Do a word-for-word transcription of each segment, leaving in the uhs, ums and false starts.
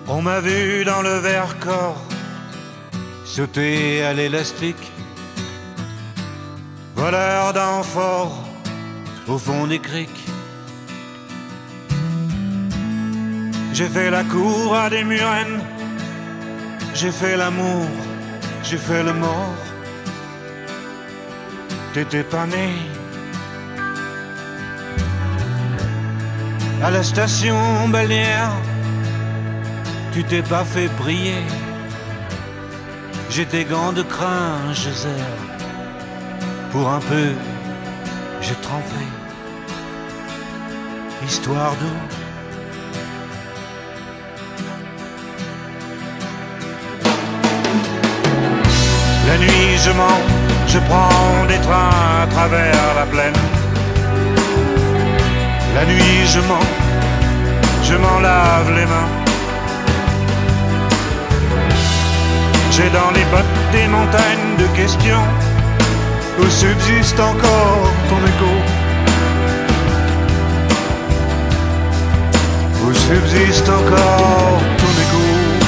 On m'a vu dans le Vercors sauter à l'élastique, voleur d'amphores au fond des criques. J'ai fait la cour à des murennes, j'ai fait l'amour, j'ai fait le mort. T'étais pas né. À la station balnéaire, tu t'es pas fait briller. J'ai tes gants de crin, Geyser. Pour un peu, j'ai trempé. Histoire d'eau. La nuit je mens, je prends des trains à travers la plaine. La nuit je mens, je m'en lave les mains. J'ai dans les bottes des montagnes de questions où subsiste encore ton écho. Où subsiste encore ton écho.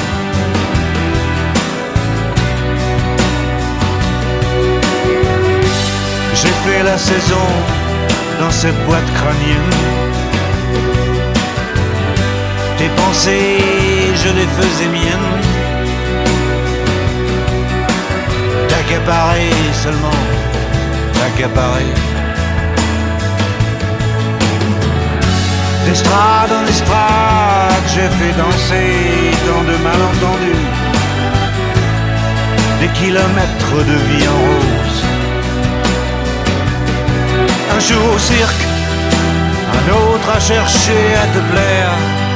J'ai fait la saison dans cette boîte crânienne. Tes pensées, je les faisais miennes. T'accaparer seulement, t'accaparer. D'estrade en estrade, j'ai fait danser tant de malentendus. Des kilomètres de vie en rose. Un jour au cirque, un autre à chercher à te plaire.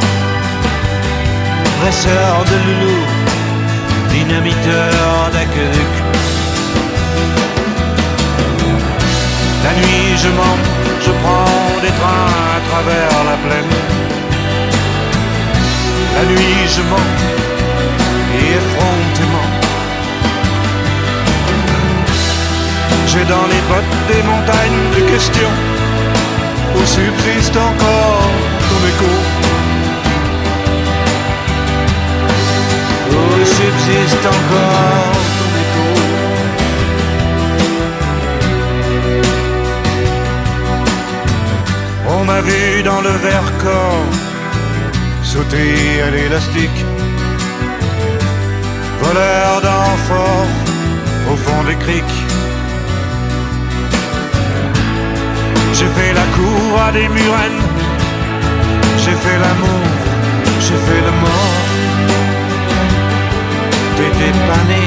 Dresseur de loulou, dynamiteur d'aqueduc. La nuit je mens, je prends des trains à travers la plaine. La nuit je mens, et effrontément. J'ai dans les bottes des montagnes de questions où subsiste encore ton écho. Où subsiste encore ton écho. On m'a vu dans le Vercors sauter à l'élastique, voleur d'amphores au fond des criques. J'ai fait la cour à des murennes, j'ai fait l'amour, j'ai fait le mort. T'étais pas né.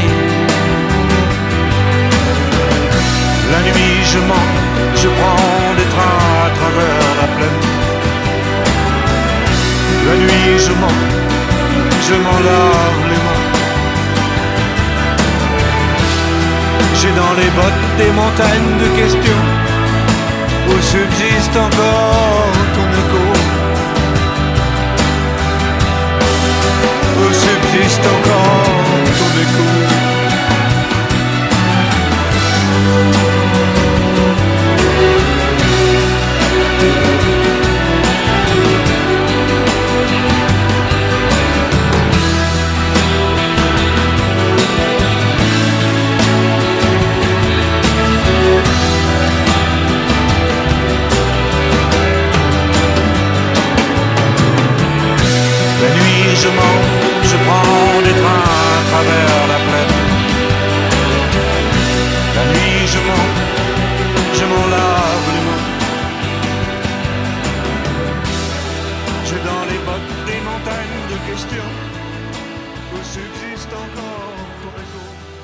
La nuit je mens, je prends des trains à travers la plaine. La nuit je mens, je m'en lave les mains. J'ai dans les bottes des montagnes de questions où subsiste encore ton écho. Où subsiste encore ton écho. Je mens, je prends des trains à travers la plaine. La nuit je mens, je m'en lave les mains. J'ai dans les bottes des montagnes de questions où subsiste encore ton écho.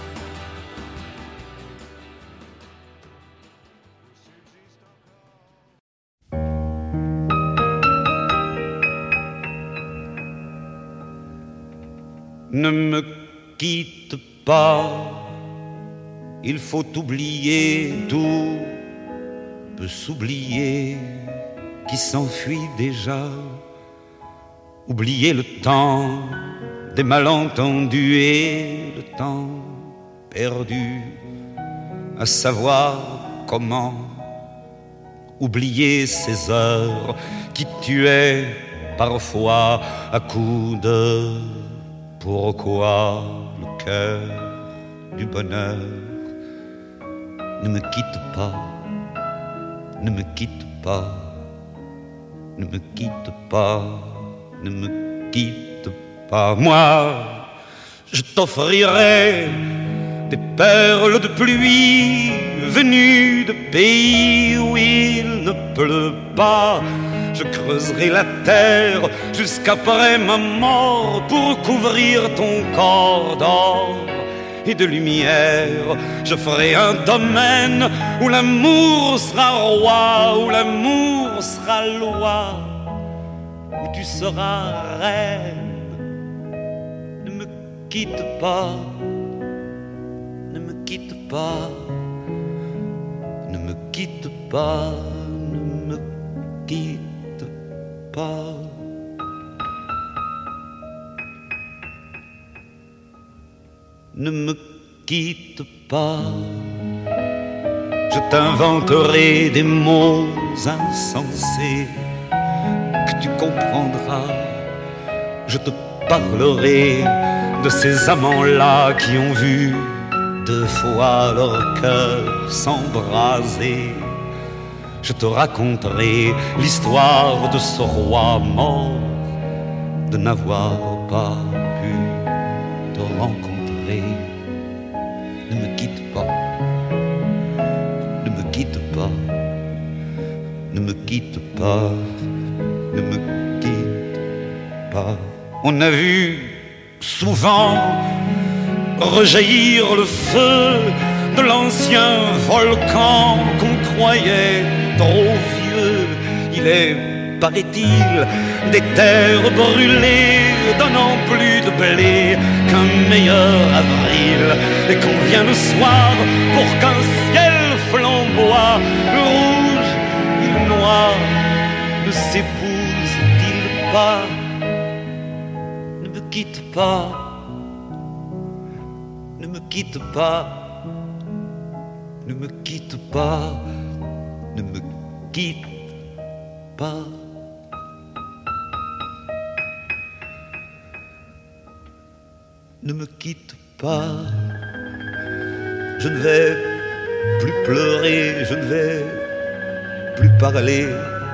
Ne me quitte pas, il faut oublier, tout peut s'oublier qui s'enfuit déjà. Oublier le temps des malentendus et le temps perdu à savoir comment oublier ces heures qui tuaient parfois à coups de pourquoi le cœur du bonheur ne me quitte pas, ne me quitte pas, ne me quitte pas, ne me quitte pas. Moi, je t'offrirai des perles de pluie venues de pays où il ne pleut pas. Je creuserai la terre jusqu'après ma mort pour couvrir ton corps d'or et de lumière. Je ferai un domaine où l'amour sera roi, où l'amour sera loi, où tu seras reine. Ne me quitte pas, ne me quitte pas, ne me quitte pas, ne me quitte pas. Ne me quitte pas, je t'inventerai des mots insensés que tu comprendras. Je te parlerai de ces amants-là qui ont vu deux fois leur cœur s'embraser. Je te raconterai l'histoire de ce roi mort, de n'avoir pas pu te rencontrer. Ne me quitte pas, ne me quitte pas, ne me quitte pas, ne me quitte pas. On a vu souvent rejaillir le feu de l'ancien volcan qu'on croyait trop vieux. Il est, paraît-il, des terres brûlées donnant plus de blé qu'un meilleur avril, et qu'on vient le soir pour qu'un ciel flamboie. Le rouge et le noir ne s'épousent-ils pas? Ne me quitte pas, ne me quitte pas, ne me quitte pas, ne me quitte pas. Ne me quitte pas, je ne vais plus pleurer, je ne vais plus parler.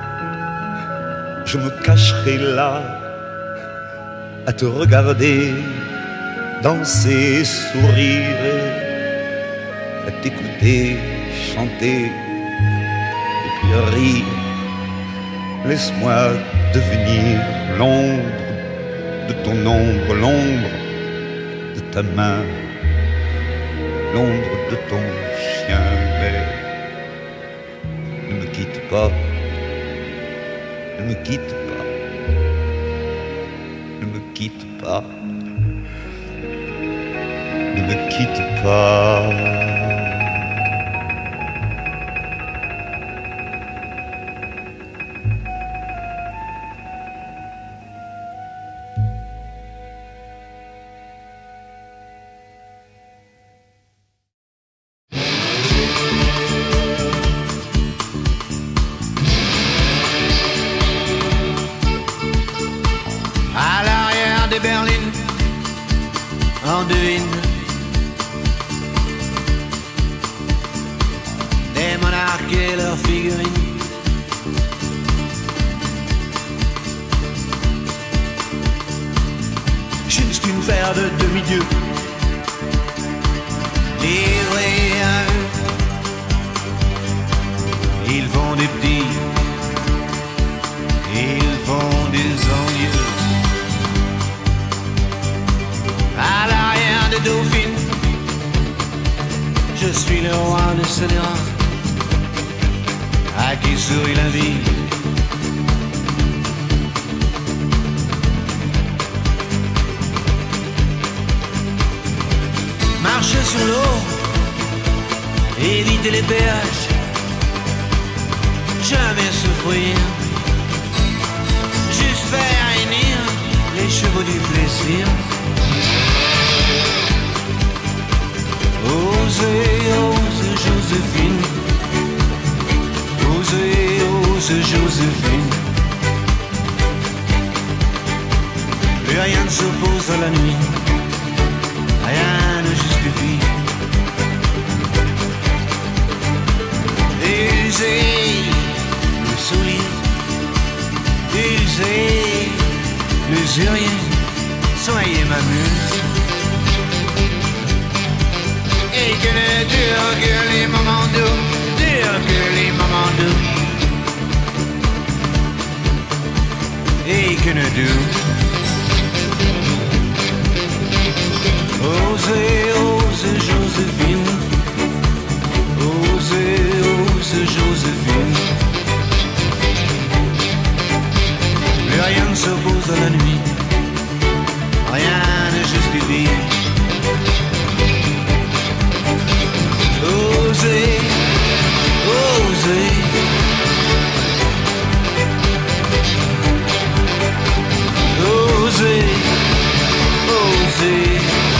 Je me cacherai là à te regarder danser, sourire, à t'écouter chanter et puis rire. Laisse-moi devenir l'ombre de ton ombre, l'ombre de ta main, l'ombre de ton chien. Mais ne me quitte pas, ne me quitte pas, ne me quitte pas, ne me quitte pas. Berlin, on devine des monarques et leurs figurines. Juste une paire de demi-dieux livrés à eux. Ils font des petits, ils font des envieux. À l'arrière des dauphines, je suis le roi de Sénéra, à qui sourit la vie. Marcher sur l'eau, éviter les péages, jamais souffrir, juste faire hennir les chevaux du plaisir. Osez, ose Joséphine, osez, ose Joséphine. Plus rien ne s'oppose à la nuit, rien ne justifie. Usé, le soulier, usé, l'usurier, soyez ma muse. Et que ne durent que les moments doux, durent que les moments doux. Et que ne durent. Osez, osez Joséphine, osez, osez Joséphine. Plus rien ne s'oppose à la nuit, rien ne justifie. Osez, osez. Osez, osez.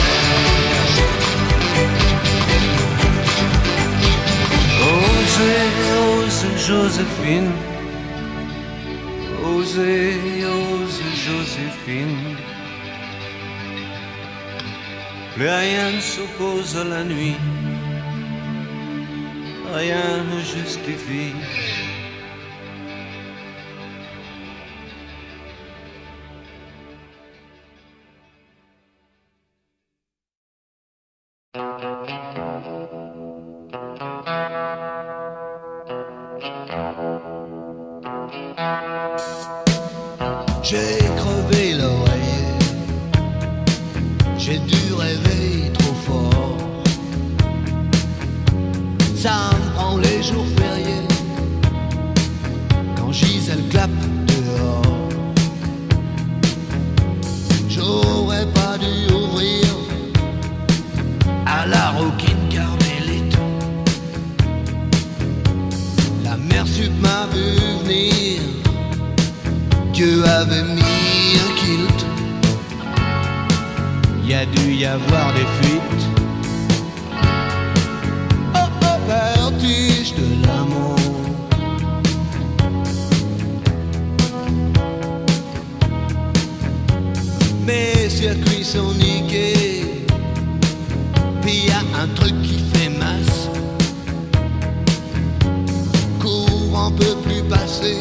Osez, osez Joséphine. Osez, osez Joséphine. Plus rien ne s'oppose à la nuit, rien ne justifie. J'ai crevé l'oreiller, j'ai dû rêver trop fort. Ça me prend les jours fériés, quand Gisèle clappe dehors. J'aurais pas dû ouvrir à la Rockin' Carmelito. La mère sup m'a vu venir, Dieu avait mis un kilt. Y a dû y avoir des fuites. Oh oh, vertige de l'amour. Mes circuits sont niqués, puis y a un truc qui fait masse. Courant peut plus passer.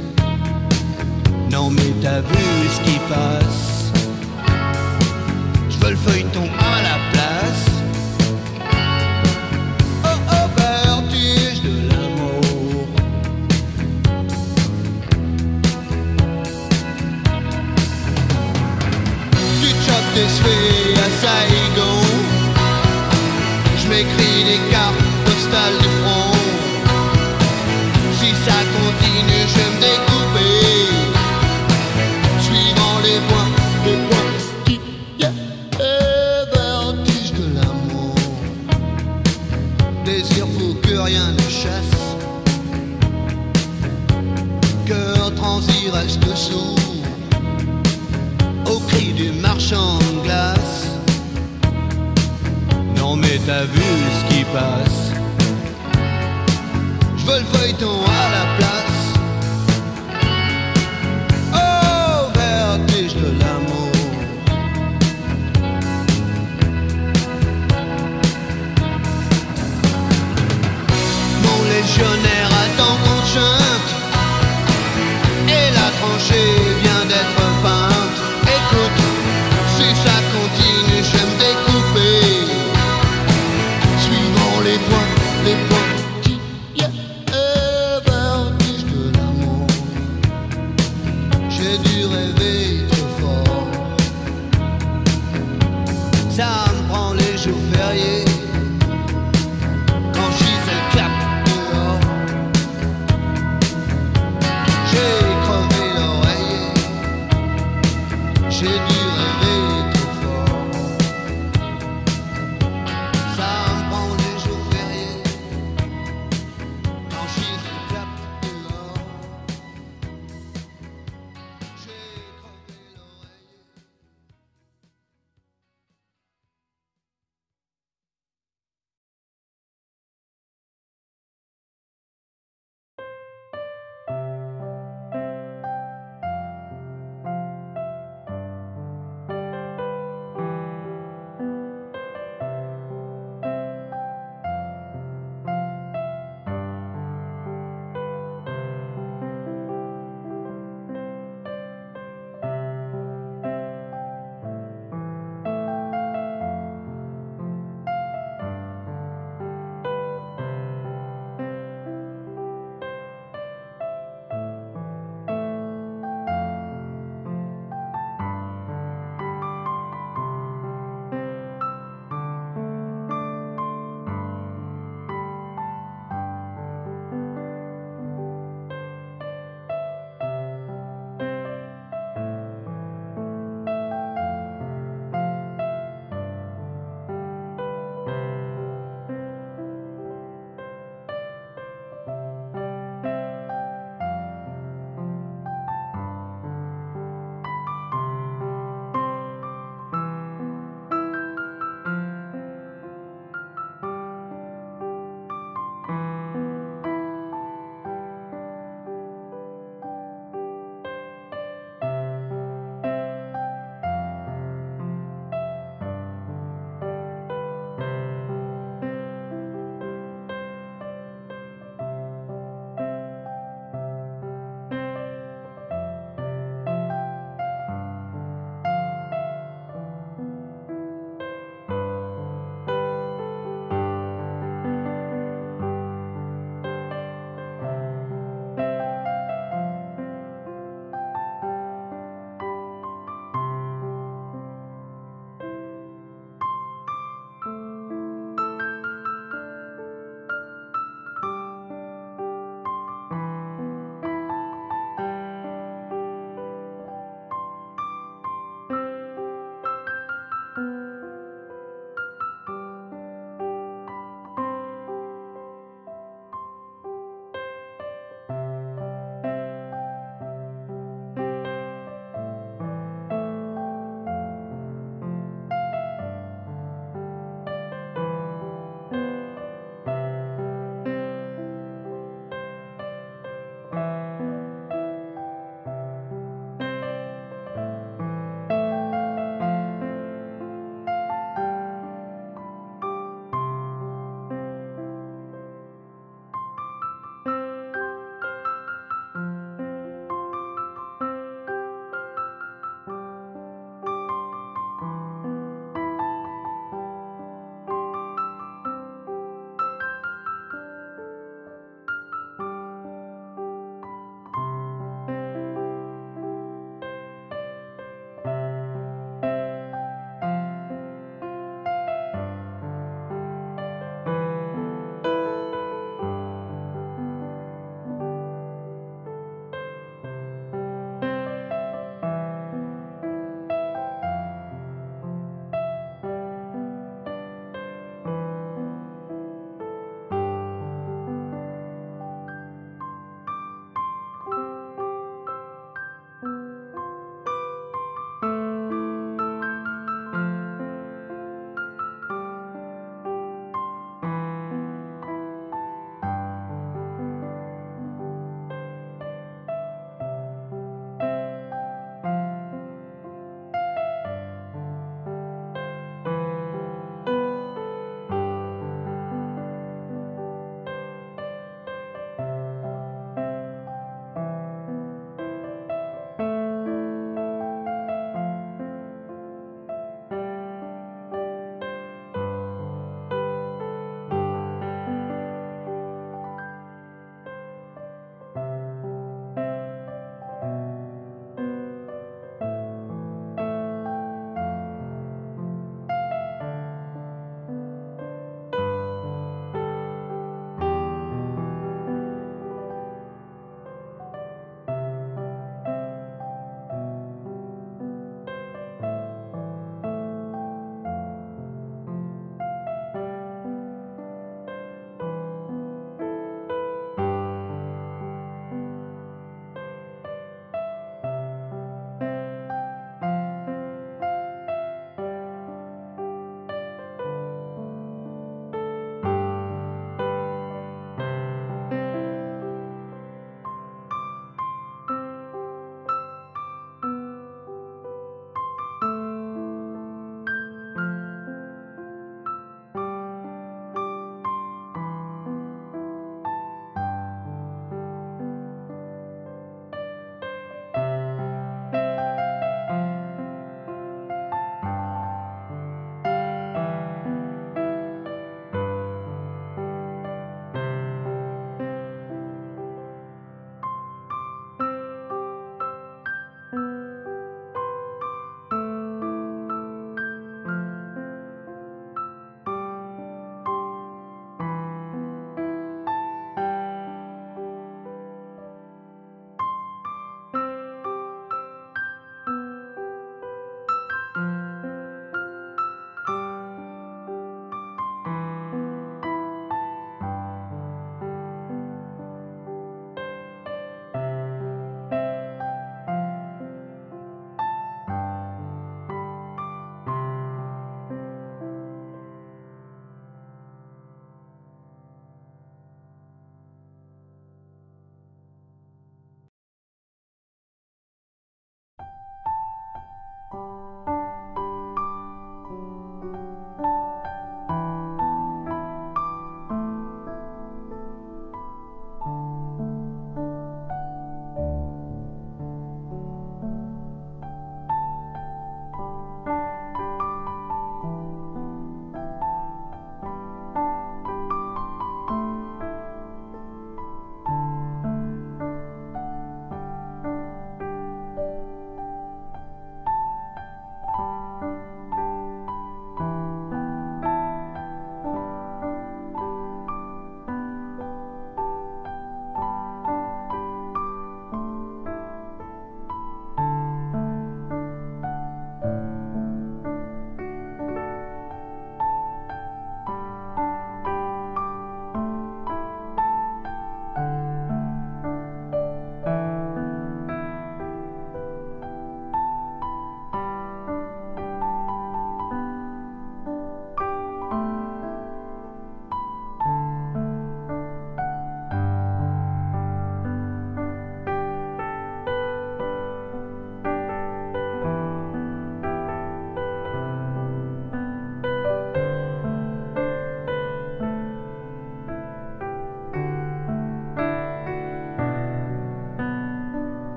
Non mais t'as vu ce qui passe. Je veux le feuilleton à la place. Oh oh, vertige de l'amour. Tu te chopes des cheveux à Saigon. Je m'écris des cartes postales du front. Si ça continue, je vais me découper. Les points, les points qui yeah, et vertige de l'amour. Désir fou que rien ne chasse. Cœur transi reste sourd au cri du marchand de glace. Non mais t'as vu ce qui passe. Je veux le feuilleton à la place. De l'amour. Mon légionnaire attend qu'on chante et la tranchée vient d'être peinte. Écoute, si ça continue, je vais me découper. Suivant les points, les points qui yeah, vertige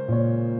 Thank you.